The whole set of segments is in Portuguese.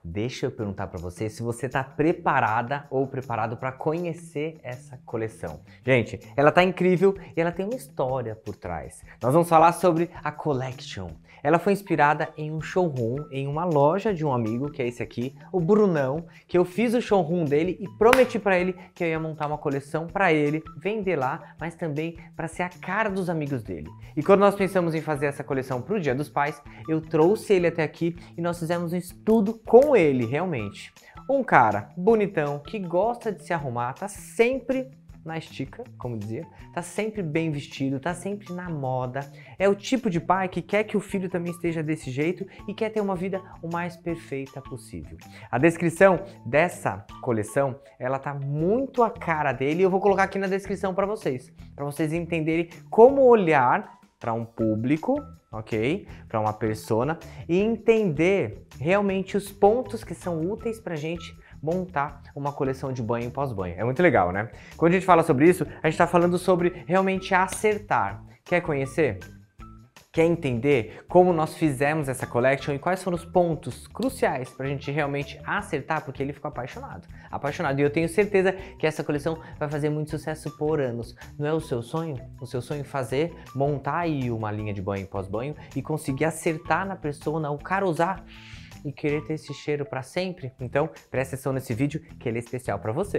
Deixa eu perguntar para você se você está preparada ou preparado para conhecer essa coleção. Gente, ela tá incrível e ela tem uma história por trás. Nós vamos falar sobre a Collection. Ela foi inspirada em um showroom, em uma loja de um amigo, que é esse aqui, o Brunão, que eu fiz o showroom dele e prometi para ele que eu ia montar uma coleção para ele, vender lá, mas também para ser a cara dos amigos dele. E quando nós pensamos em fazer essa coleção para o Dia dos Pais, eu trouxe ele até aqui e nós fizemos um estudo com ele, realmente. Um cara bonitão, que gosta de se arrumar, tá sempre na estica, como dizia, tá sempre bem vestido, tá sempre na moda. É o tipo de pai que quer que o filho também esteja desse jeito e quer ter uma vida o mais perfeita possível. A descrição dessa coleção, ela tá muito a cara dele e eu vou colocar aqui na descrição para vocês entenderem como olhar para um público, ok? Para uma persona e entender realmente os pontos que são úteis pra gente montar uma coleção de banho e pós-banho. É muito legal, né? Quando a gente fala sobre isso, a gente está falando sobre realmente acertar. Quer conhecer? Quer entender como nós fizemos essa collection e quais foram os pontos cruciais para a gente realmente acertar? Porque ele ficou apaixonado. Apaixonado. E eu tenho certeza que essa coleção vai fazer muito sucesso por anos. Não é o seu sonho? O seu sonho fazer, montar aí uma linha de banho e pós-banho e conseguir acertar na persona, o cara usar e querer ter esse cheiro para sempre? Então, presta atenção nesse vídeo que ele é especial para você.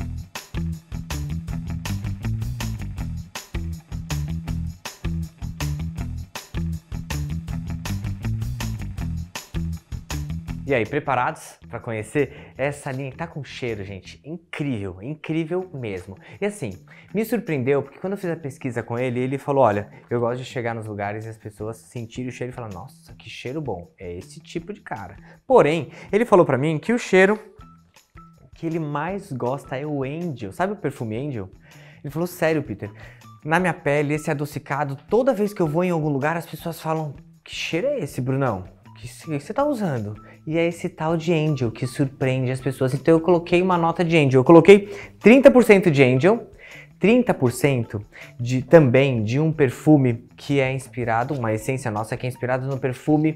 E aí, preparados para conhecer essa linha que tá com cheiro, gente? Incrível, incrível mesmo. E assim, me surpreendeu porque quando eu fiz a pesquisa com ele, ele falou, olha, eu gosto de chegar nos lugares e as pessoas sentirem o cheiro e falar, nossa, que cheiro bom, é esse tipo de cara. Porém, ele falou para mim que o cheiro que ele mais gosta é o Angel. Sabe o perfume Angel? Ele falou, sério, Peter, na minha pele, esse adocicado, toda vez que eu vou em algum lugar, as pessoas falam, que cheiro é esse, Brunão? Que você tá usando? E é esse tal de Angel que surpreende as pessoas. Então eu coloquei uma nota de Angel. Eu coloquei 30% de Angel, 30% também de um perfume que é inspirado, uma essência nossa que é inspirada no perfume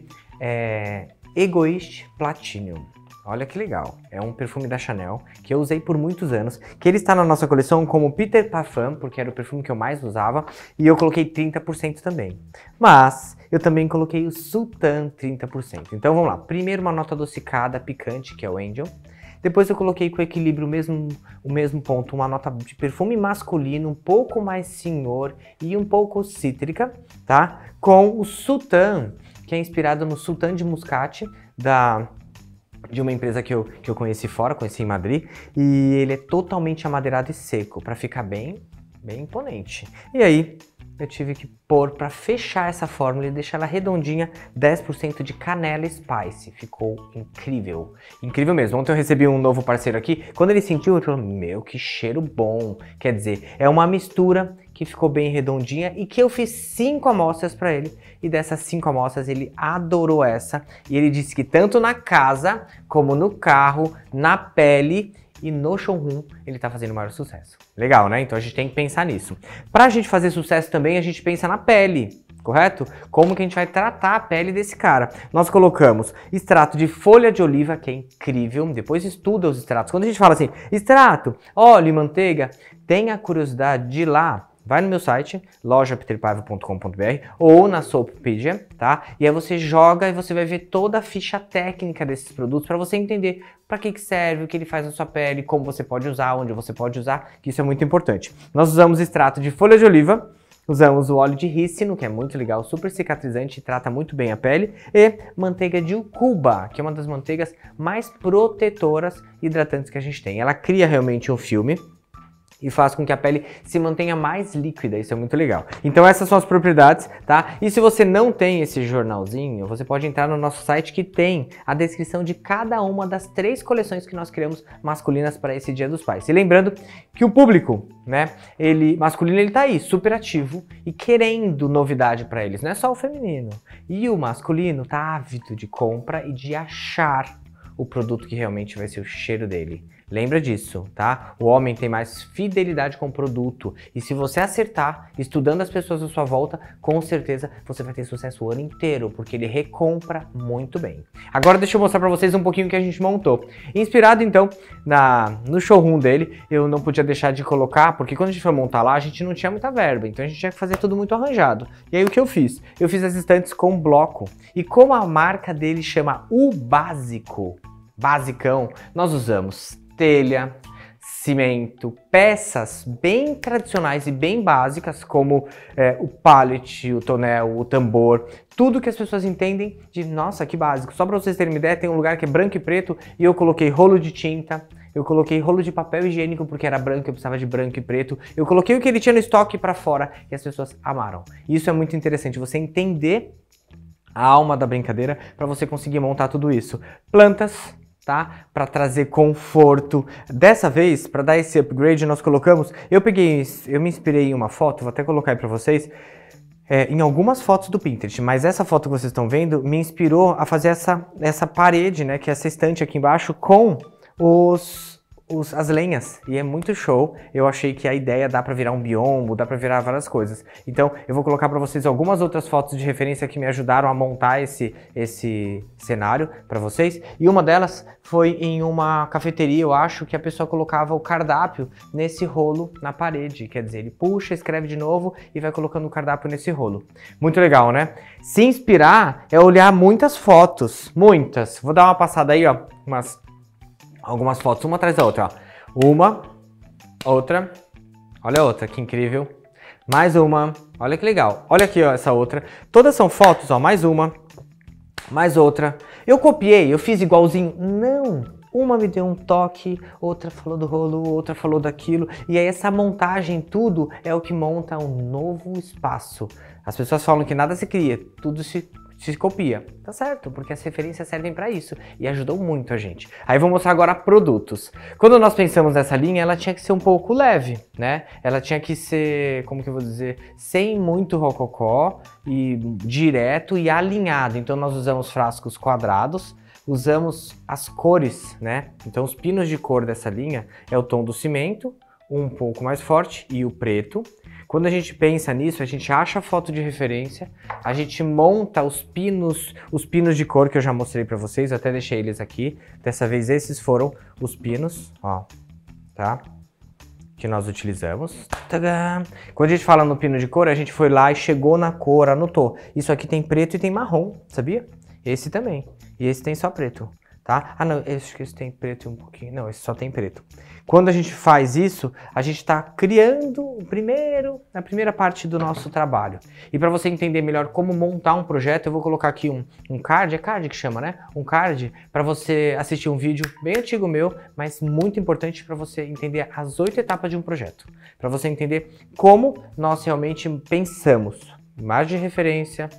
Egoist Platinum. Olha que legal, é um perfume da Chanel que eu usei por muitos anos, que ele está na nossa coleção como Peter Parfum, porque era o perfume que eu mais usava, e eu coloquei 30% também. Mas eu também coloquei o Sultan 30%. Então vamos lá, primeiro uma nota adocicada, picante, que é o Angel. Depois eu coloquei com equilíbrio o mesmo ponto, uma nota de perfume masculino, um pouco mais senhor e um pouco cítrica, tá? Com o Sultan, que é inspirado no Sultan de Muscat, de uma empresa que eu conheci fora, conheci em Madrid, e ele é totalmente amadeirado e seco, para ficar bem imponente. E aí, eu tive que pôr para fechar essa fórmula e deixar ela redondinha, 10% de canela spice. Ficou incrível. Incrível mesmo. Ontem eu recebi um novo parceiro aqui, quando ele sentiu, ele falou, meu, que cheiro bom. Quer dizer, é uma mistura que ficou bem redondinha e que eu fiz 5 amostras para ele. E dessas 5 amostras ele adorou essa. E ele disse que tanto na casa, como no carro, na pele e no showroom ele tá fazendo o maior sucesso. Legal, né? Então a gente tem que pensar nisso. Pra gente fazer sucesso também, a gente pensa na pele, correto? Como que a gente vai tratar a pele desse cara? Nós colocamos extrato de folha de oliva, que é incrível. Depois estuda os extratos. Quando a gente fala assim, extrato, óleo e manteiga, tenha a curiosidade de ir lá. Vai no meu site, lojapeterpaiva.com.br ou na Soappedia, tá? E aí você joga e você vai ver toda a ficha técnica desses produtos para você entender para que serve, o que ele faz na sua pele, como você pode usar, onde você pode usar, que isso é muito importante. Nós usamos extrato de folha de oliva, usamos o óleo de rícino, que é muito legal, super cicatrizante e trata muito bem a pele, e manteiga de ucuba, que é uma das manteigas mais protetoras e hidratantes que a gente tem. Ela cria realmente um filme e faz com que a pele se mantenha mais líquida, isso é muito legal. Então essas são as propriedades, tá? E se você não tem esse jornalzinho, você pode entrar no nosso site que tem a descrição de cada uma das 3 coleções que nós criamos masculinas para esse Dia dos Pais. E lembrando que o público, né, masculino, ele tá aí, super ativo e querendo novidade para eles, não é só o feminino. E o masculino tá ávido de compra e de achar o produto que realmente vai ser o cheiro dele. Lembra disso, tá? O homem tem mais fidelidade com o produto. E se você acertar, estudando as pessoas à sua volta, com certeza você vai ter sucesso o ano inteiro, porque ele recompra muito bem. Agora deixa eu mostrar pra vocês um pouquinho o que a gente montou. Inspirado, então, no showroom dele, eu não podia deixar de colocar, porque quando a gente foi montar lá, a gente não tinha muita verba, então a gente tinha que fazer tudo muito arranjado. E aí o que eu fiz? Eu fiz as estantes com bloco. E como a marca dele chama O Básico, basicão, nós usamos telha, cimento, peças bem tradicionais e bem básicas, como o pallet, o tonel, o tambor, tudo que as pessoas entendem de, nossa, que básico. Só para vocês terem uma ideia, tem um lugar que é branco e preto e eu coloquei rolo de tinta, eu coloquei rolo de papel higiênico porque era branco, eu precisava de branco e preto, eu coloquei o que ele tinha no estoque para fora e as pessoas amaram. Isso é muito interessante, você entender a alma da brincadeira para você conseguir montar tudo isso. Plantas, tá? Para trazer conforto. Dessa vez, para dar esse upgrade, nós colocamos... Eu me inspirei em uma foto, vou até colocar aí para vocês, em algumas fotos do Pinterest, mas essa foto que vocês estão vendo me inspirou a fazer essa parede, né? Que é essa estante aqui embaixo com as lenhas, e é muito show. Eu achei que a ideia dá pra virar um biombo, dá pra virar várias coisas. Então eu vou colocar pra vocês algumas outras fotos de referência que me ajudaram a montar esse cenário pra vocês. E uma delas foi em uma cafeteria, eu acho, que a pessoa colocava o cardápio nesse rolo na parede. Quer dizer, ele puxa, escreve de novo e vai colocando o cardápio nesse rolo. Muito legal, né? Se inspirar é olhar muitas fotos, muitas. Vou dar uma passada aí, ó, algumas fotos, uma atrás da outra, ó. Uma, outra, olha a outra, que incrível. Mais uma, olha que legal. Olha aqui, ó, essa outra. Todas são fotos, ó, mais uma, mais outra. Eu copiei, eu fiz igualzinho? Não. Uma me deu um toque, outra falou do rolo, outra falou daquilo. E aí essa montagem, tudo é o que monta um novo espaço. As pessoas falam que nada se cria, tudo se copia. Tá certo, porque as referências servem para isso e ajudou muito a gente. Aí vou mostrar agora produtos. Quando nós pensamos nessa linha, ela tinha que ser um pouco leve, né? Ela tinha que ser, como que eu vou dizer, sem muito rococó e direto e alinhado. Então nós usamos frascos quadrados, usamos as cores, né? Então os pinos de cor dessa linha é o tom do cimento, um pouco mais forte, e o preto. Quando a gente pensa nisso, a gente acha a foto de referência, a gente monta os pinos de cor que eu já mostrei para vocês, eu até deixei eles aqui. Dessa vez esses foram os pinos, ó, tá? Que nós utilizamos. Tadã! Quando a gente fala no pino de cor, a gente foi lá e chegou na cor, anotou. Isso aqui tem preto e tem marrom, sabia? Esse também. E esse tem só preto. Tá? Ah não, acho que esse tem preto um pouquinho, não, esse só tem preto. Quando a gente faz isso, a gente está criando a primeira parte do nosso trabalho. E para você entender melhor como montar um projeto, eu vou colocar aqui um card, é card que chama, né? Um card para você assistir um vídeo bem antigo meu, mas muito importante para você entender as 8 etapas de um projeto. Para você entender como nós realmente pensamos. Imagem de referência,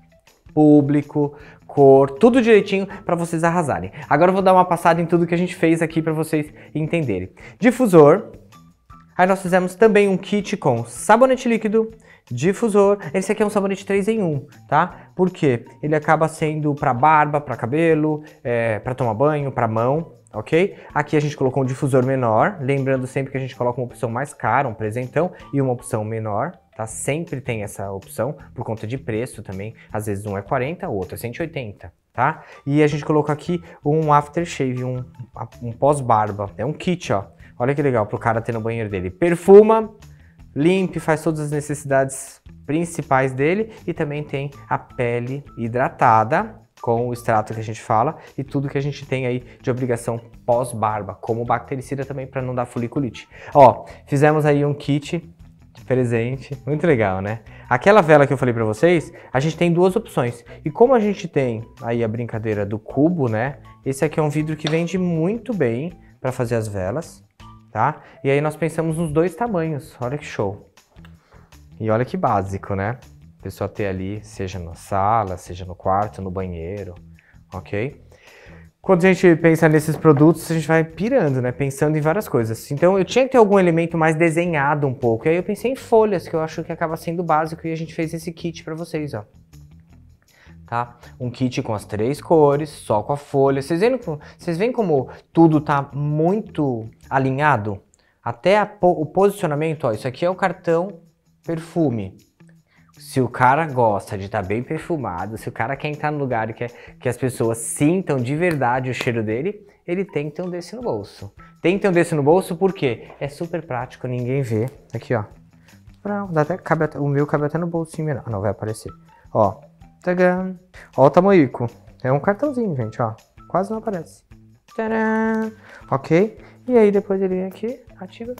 público, cor, tudo direitinho para vocês arrasarem. Agora eu vou dar uma passada em tudo que a gente fez aqui para vocês entenderem. Difusor. Aí nós fizemos também um kit com sabonete líquido, difusor. Esse aqui é um sabonete 3 em 1, tá? Por quê? Ele acaba sendo para barba, para cabelo, para tomar banho, para mão, ok? Aqui a gente colocou um difusor menor, lembrando sempre que a gente coloca uma opção mais cara, um presentão, e uma opção menor. Tá? Sempre tem essa opção, por conta de preço também. Às vezes um é 40, o outro é 180, tá? E a gente colocou aqui um aftershave, um pós-barba. É um kit, ó. Olha que legal, pro cara ter no banheiro dele. Perfuma, limpe, faz todas as necessidades principais dele. E também tem a pele hidratada, com o extrato que a gente fala. E tudo que a gente tem aí de obrigação pós-barba, como bactericida também, para não dar foliculite. Ó, fizemos aí um kit presente, muito legal, né? Aquela vela que eu falei pra vocês, a gente tem duas opções. E como a gente tem aí a brincadeira do cubo, né? Esse aqui é um vidro que vende muito bem pra fazer as velas, tá? E aí nós pensamos nos dois tamanhos, olha que show. E olha que básico, né? A pessoa ter ali, seja na sala, seja no quarto, no banheiro, ok? Quando a gente pensa nesses produtos, a gente vai pirando, né? Pensando em várias coisas. Então eu tinha que ter algum elemento mais desenhado um pouco. E aí eu pensei em folhas, que eu acho que acaba sendo básico, e a gente fez esse kit pra vocês, ó. tá? Um kit com as 3 cores, só com a folha. Vocês veem como tudo tá muito alinhado? Até o posicionamento, ó, isso aqui é o cartão perfume. Se o cara gosta de estar bem perfumado, se o cara quer entrar no lugar e quer que as pessoas sintam de verdade o cheiro dele, ele tem que ter um desse no bolso. Tem que ter um desse no bolso porque é super prático, ninguém vê. Aqui, ó. Dá até, o meu cabe até no bolsinho menor. Não, vai aparecer. Ó. Tadã. Ó o tamanhico. É um cartãozinho, gente, ó. Quase não aparece. Tadã. Ok? E aí depois ele vem aqui, ativa.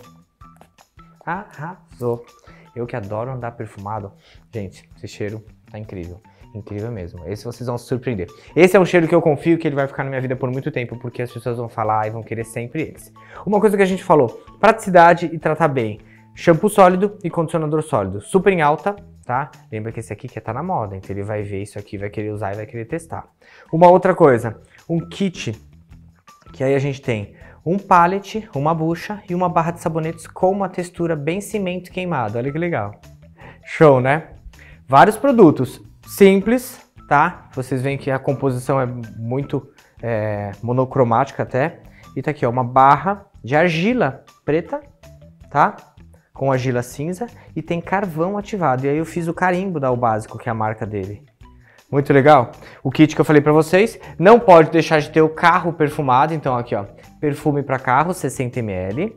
Arrasou. Eu que adoro andar perfumado. Gente, esse cheiro tá incrível. Incrível mesmo. Esse vocês vão se surpreender. Esse é um cheiro que eu confio que ele vai ficar na minha vida por muito tempo, porque as pessoas vão falar e vão querer sempre esse. Uma coisa que a gente falou, praticidade e tratar bem. Shampoo sólido e condicionador sólido. Super em alta, tá? Lembra que esse aqui quer tá na moda, então ele vai ver isso aqui, vai querer usar e vai querer testar. Uma outra coisa, um kit, que aí a gente tem um pallet, uma bucha e uma barra de sabonetes com uma textura bem cimento queimado. Olha que legal. Show, né? Vários produtos simples, tá? Vocês veem que a composição é muito monocromática até. E tá aqui, ó, uma barra de argila preta, tá? Com argila cinza e tem carvão ativado. E aí eu fiz o carimbo da O Básico, que é a marca dele. Muito legal. O kit que eu falei pra vocês, não pode deixar de ter o carro perfumado. Então aqui, ó, perfume para carro, 60 ml.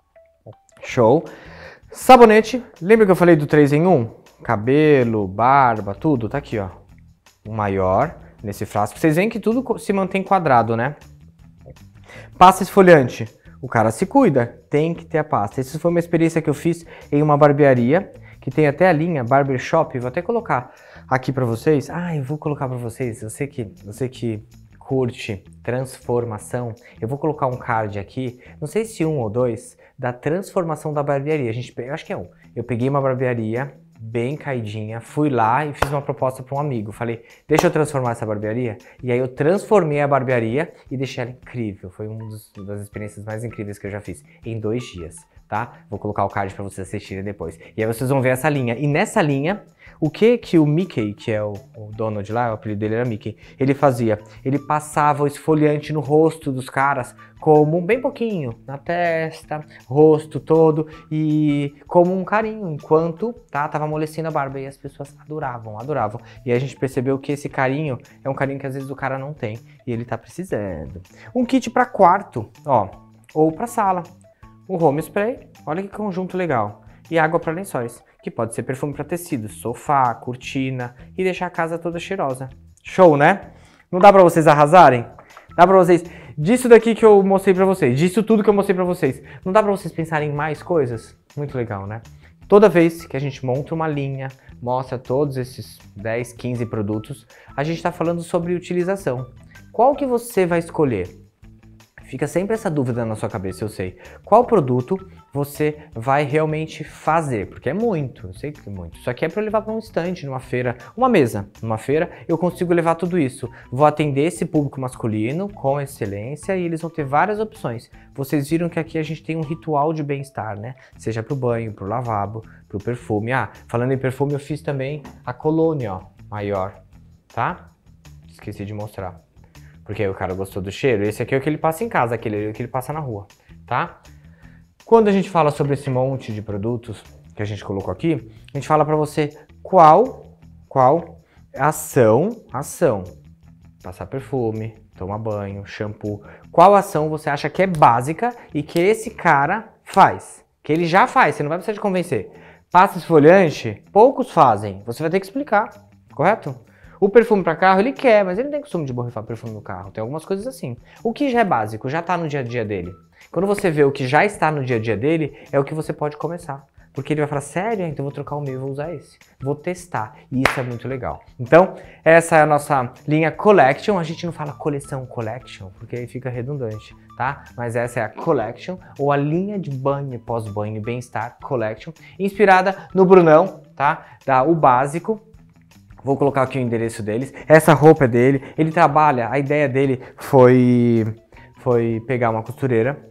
Show. Sabonete, lembra que eu falei do 3 em 1? Cabelo, barba, tudo, tá aqui, ó. O maior nesse frasco. Vocês veem que tudo se mantém quadrado, né? Pasta esfoliante. O cara se cuida, tem que ter a pasta. Essa foi uma experiência que eu fiz em uma barbearia, que tem até a linha Barbershop. Vou até colocar aqui pra vocês. Eu vou colocar pra vocês. Você que curte transformação, eu vou colocar um card aqui, não sei se 1 ou 2, da transformação da barbearia. Eu acho que é 1. Eu peguei uma barbearia bem caidinha, fui lá e fiz uma proposta para um amigo. Falei, deixa eu transformar essa barbearia. E aí eu transformei a barbearia e deixei ela incrível. Foi uma das experiências mais incríveis que eu já fiz em 2 dias, tá? Vou colocar o card para vocês assistirem depois. E aí vocês vão ver essa linha. E nessa linha, o que o Mickey, que é o dono de lá, o apelido dele era Mickey, ele fazia? Ele passava o esfoliante no rosto dos caras, como bem pouquinho, na testa, rosto todo, e como um carinho, enquanto tava amolecendo a barba. E as pessoas adoravam. E aí a gente percebeu que esse carinho é um carinho que às vezes o cara não tem, e ele tá precisando. Um kit para quarto, ó, ou para sala. O home spray, olha que conjunto legal. E água para lençóis, que pode ser perfume para tecidos, sofá, cortina e deixar a casa toda cheirosa. Show, né? Não dá para vocês arrasarem? Dá para vocês... Disso daqui que eu mostrei para vocês, disso tudo que eu mostrei para vocês, não dá para vocês pensarem em mais coisas? Muito legal, né? Toda vez que a gente monta uma linha, mostra todos esses 10, 15 produtos, a gente está falando sobre utilização. Qual que você vai escolher? Fica sempre essa dúvida na sua cabeça, eu sei. Qual produto você vai realmente fazer? Porque é muito, eu sei que é muito. Isso aqui é para eu levar para um stand, numa feira, uma mesa. Numa feira eu consigo levar tudo isso. Vou atender esse público masculino com excelência e eles vão ter várias opções. Vocês viram que aqui a gente tem um ritual de bem-estar, né? Seja para o banho, para o lavabo, para o perfume. Falando em perfume, eu fiz também a colônia, ó, maior, tá? Esqueci de mostrar. Porque aí o cara gostou do cheiro. Esse aqui é o que ele passa em casa, aquele é o que ele passa na rua, tá? Quando a gente fala sobre esse monte de produtos que a gente colocou aqui, a gente fala pra você qual ação, passar perfume, tomar banho, shampoo, qual ação você acha que é básica e que esse cara faz, que ele já faz, você não vai precisar de convencer. Pasta esfoliante, poucos fazem, você vai ter que explicar, correto? O perfume para carro ele quer, mas ele não tem costume de borrifar perfume no carro. Tem algumas coisas assim. O que já é básico, já está no dia a dia dele. Quando você vê o que já está no dia a dia dele, é o que você pode começar. Porque ele vai falar, sério? Então eu vou trocar o meu e vou usar esse. Vou testar. E isso é muito legal. Então, essa é a nossa linha Collection. A gente não fala coleção Collection, porque aí fica redundante, tá? Mas essa é a Collection, ou a linha de banho, pós-banho, bem-estar Collection, inspirada no Brunão, tá? Da O Básico. Vou colocar aqui o endereço deles. Essa roupa é dele. Ele trabalha, a ideia dele foi pegar uma costureira,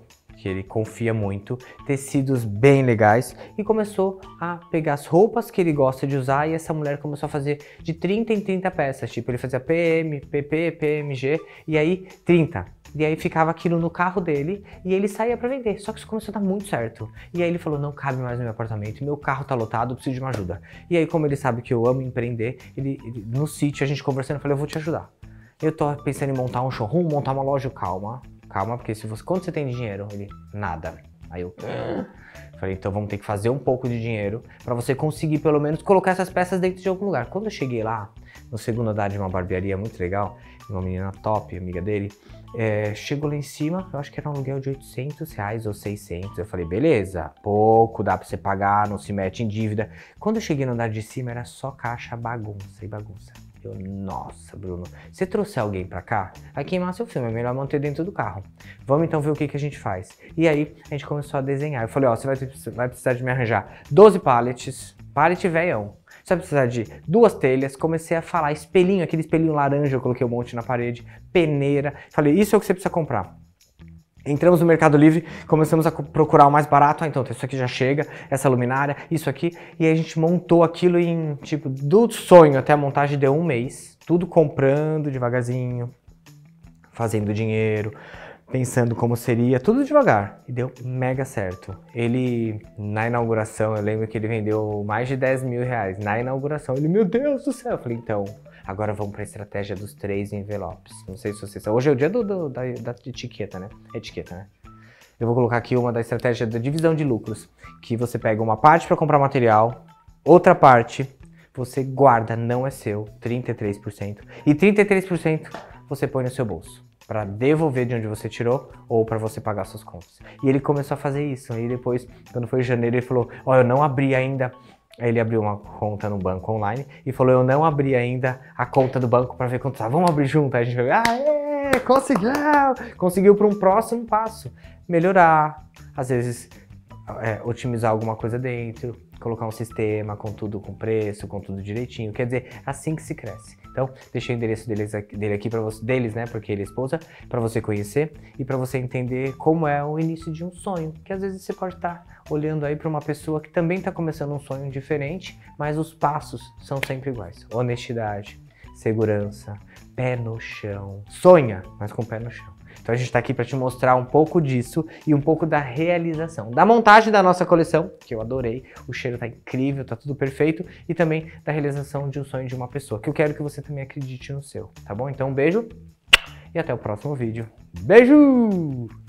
que ele confia muito, tecidos bem legais, e começou a pegar as roupas que ele gosta de usar, e essa mulher começou a fazer de 30 em 30 peças, tipo, ele fazia PM, PP, PMG, e aí 30. E aí ficava aquilo no carro dele e ele saía pra vender. Só que isso começou a dar muito certo. E aí ele falou, não cabe mais no meu apartamento, meu carro tá lotado, eu preciso de uma ajuda. E aí, como ele sabe que eu amo empreender, no sítio a gente conversando, eu falei, eu vou te ajudar. Eu tô pensando em montar um showroom, montar uma loja. Calma, porque quanto você tem de dinheiro? Ele, nada. Aí eu falei, então vamos ter que fazer um pouco de dinheiro pra você conseguir pelo menos colocar essas peças dentro de algum lugar. Quando eu cheguei lá, no segundo andar de uma barbearia muito legal, uma menina top, amiga dele, chegou lá em cima, eu acho que era um aluguel de R$800 ou 600. Eu falei, beleza, pouco, dá pra você pagar, não se mete em dívida. Quando eu cheguei no andar de cima, era só caixa, bagunça e bagunça. Eu, nossa, Bruno, você trouxe alguém pra cá? Vai queimar seu filme, é melhor manter dentro do carro. Vamos então ver o que a gente faz. E aí, a gente começou a desenhar. Eu falei, ó, você vai precisar de me arranjar 12 pallets, pallet velhão. Você vai precisar de 2 telhas. Comecei a falar, espelhinho, aquele espelhinho laranja, eu coloquei um monte na parede, peneira. Falei, isso é o que você precisa comprar. Entramos no Mercado Livre, começamos a procurar o mais barato. Ah, então, isso aqui já chega, essa luminária, isso aqui. E aí a gente montou aquilo em, tipo, do sonho até a montagem deu 1 mês. Tudo comprando devagarzinho, fazendo dinheiro, pensando como seria, tudo devagar. E deu mega certo. Ele, na inauguração, eu lembro que ele vendeu mais de R$10.000. Na inauguração, ele, meu Deus do céu. Eu falei, então, agora vamos para a estratégia dos 3 envelopes. Não sei se vocês sabem. Hoje é o dia da etiqueta, né? Etiqueta, né? Eu vou colocar aqui uma da estratégia da divisão de lucros. Que você pega uma parte para comprar material, outra parte você guarda, não é seu, 33%. E 33% você põe no seu bolso, para devolver de onde você tirou ou para você pagar suas contas. E ele começou a fazer isso. Aí depois, quando foi em janeiro, ele falou, ó, eu não abri ainda. Aí ele abriu uma conta no banco online e falou, eu não abri ainda a conta do banco para ver quanto tá. Vamos abrir junto. Aí a gente falou, conseguiu para um próximo passo. Melhorar, às vezes otimizar alguma coisa dentro, colocar um sistema com tudo, com preço, com tudo direitinho. Quer dizer, assim que se cresce. Então, deixei o endereço dele aqui para você, deles, né, porque ele é esposa, para você conhecer e para você entender como é o início de um sonho, que às vezes você pode estar olhando aí para uma pessoa que também está começando um sonho diferente, mas os passos são sempre iguais. Honestidade, segurança, pé no chão. Sonha, mas com o pé no chão. Então a gente está aqui para te mostrar um pouco disso e um pouco da realização, da montagem da nossa coleção, que eu adorei, o cheiro tá incrível, tá tudo perfeito, e também da realização de um sonho de uma pessoa, que eu quero que você também acredite no seu, tá bom? Então um beijo e até o próximo vídeo. Beijo!